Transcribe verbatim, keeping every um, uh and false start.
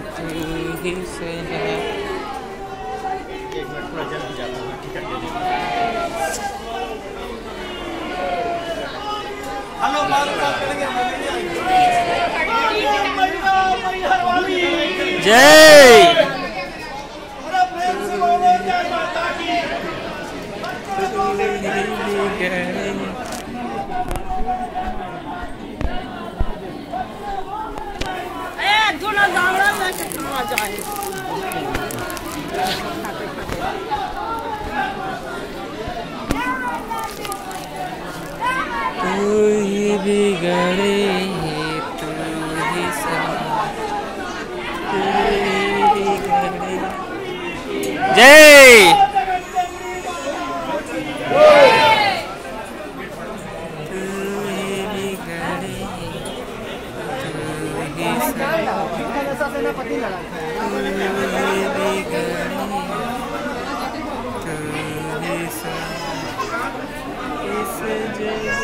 तू ही सजा। एक मिनट थोड़ा जल्दी जाता हूँ, टिकट दे देंगे। हेलो बात बात करेंगे। जय तू ही बिगड़े तू ही सजा, तू ही बिगड़े। जय पति लड़ा इस